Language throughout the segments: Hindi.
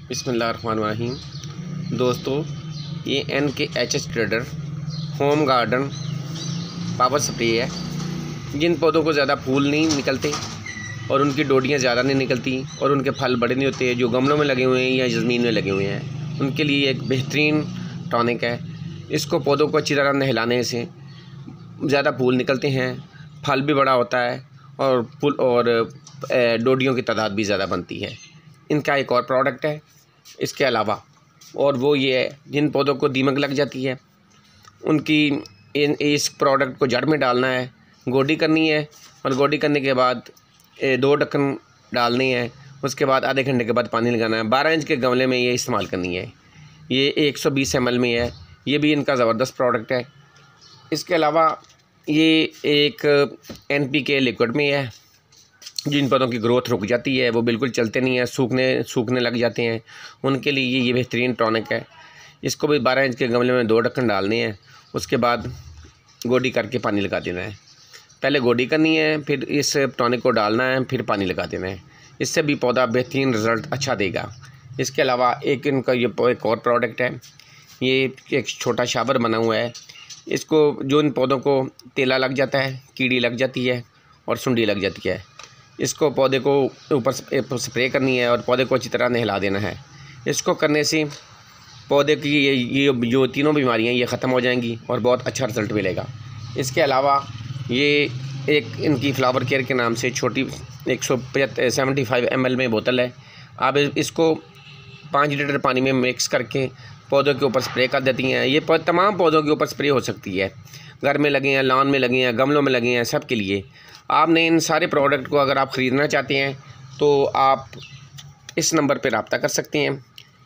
बिस्मिल्लाहिर्रहमानिर्रहीम। दोस्तों, ये NKHH trader home garden power spray है। जिन पौधों को ज़्यादा फूल नहीं निकलते और उनकी डोडियाँ ज़्यादा नहीं निकलती और उनके फल बड़े नहीं होते, जो गमलों में लगे हुए हैं या ज़मीन में लगे हुए हैं, उनके लिए एक बेहतरीन टॉनिक है। इसको पौधों को अच्छी तरह नहलाने से ज़्यादा फूल निकलते हैं, फल भी बड़ा होता है और डोडियों की तादाद भी ज़्यादा बनती है। इनका एक और प्रोडक्ट है इसके अलावा, और वो ये है, जिन पौधों को दीमक लग जाती है उनकी इस प्रोडक्ट को जड़ में डालना है, गोडी करनी है, और गोडी करने के बाद 2 ढक्कन डालनी है। उसके बाद आधे घंटे के बाद पानी लगाना है। 12 इंच के गमले में ये इस्तेमाल करनी है। ये 120 ml में है। ये भी इनका ज़बरदस्त प्रोडक्ट है। इसके अलावा ये एक NPK लिक्विड में है। जिन पौधों की ग्रोथ रुक जाती है, वो बिल्कुल चलते नहीं है, सूखने लग जाते हैं, उनके लिए ये बेहतरीन टॉनिक है। इसको भी 12 इंच के गमले में 2 ढक्कन डालने हैं। उसके बाद गोडी करके पानी लगा देना है। पहले गोडी करनी है, फिर इस टॉनिक को डालना है, फिर पानी लगा देना है। इससे भी पौधा बेहतरीन रिज़ल्ट अच्छा देगा। इसके अलावा एक इनका ये एक और प्रोडक्ट है। ये एक छोटा शावर बना हुआ है। इसको जो इन पौधों को तेला लग जाता है, कीड़ी लग जाती है और सुंडी लग जाती है, इसको पौधे को ऊपर स्प्रे करनी है और पौधे को अच्छी तरह नहला देना है। इसको करने से पौधे की ये जो तीनों बीमारियां ये ख़त्म हो जाएंगी और बहुत अच्छा रिज़ल्ट मिलेगा। इसके अलावा ये एक इनकी फ्लावर केयर के नाम से छोटी 175 ml में बोतल है। आप इसको 5 लीटर पानी में मिक्स करके पौधों के ऊपर स्प्रे कर देती हैं। ये तमाम पौधों के ऊपर स्प्रे हो सकती है। घर में लगे हैं, लॉन में लगे हैं, गमलों में लगे हैं, सब के लिए। आपने इन सारे प्रोडक्ट को अगर आप ख़रीदना चाहते हैं तो आप इस नंबर पर रब्ता कर सकते हैं।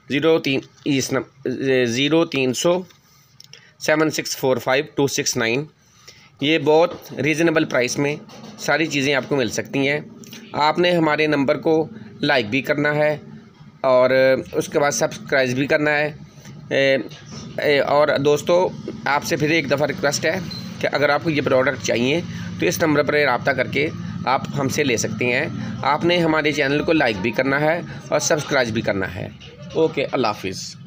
0300 7645 269। ये बहुत रीज़नेबल प्राइस में सारी चीज़ें आपको मिल सकती हैं। आपने हमारे नंबर को लाइक भी करना है और उसके बाद सब्सक्राइब भी करना है। और दोस्तों, आपसे फिर एक दफ़ा रिक्वेस्ट है कि अगर आपको ये प्रोडक्ट चाहिए तो इस नंबर पर रब्ता करके आप हमसे ले सकते हैं। आपने हमारे चैनल को लाइक भी करना है और सब्सक्राइब भी करना है। ओके, अल्लाह हाफिज़।